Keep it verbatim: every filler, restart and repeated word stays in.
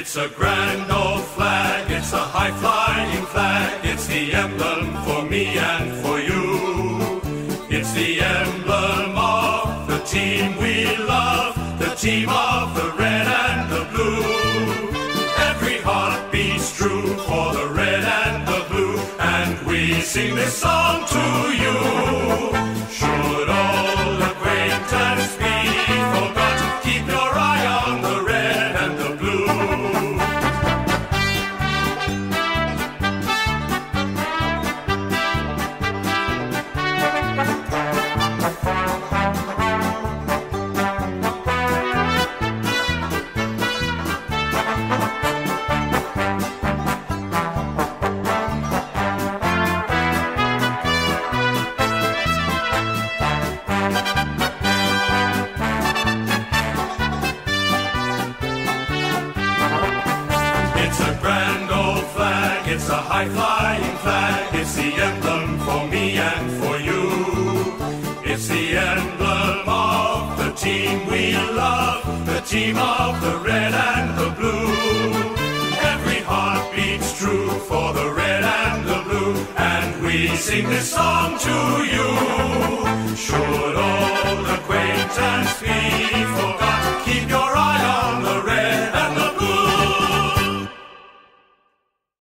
It's a grand old flag, it's a high-flying flag, it's the emblem for me and for you. It's the emblem of the team we love, the team of the red and the blue. Every heart beats true for the red and the blue, and we sing this song to you. Should all acquaintance be forgot, keep your eye on the red and the blue. It's a high-flying flag, it's the emblem for me and for you. It's the emblem of the team we love, the team of the red and the blue. Every heart beats true for the red and the blue, and we sing this song to you.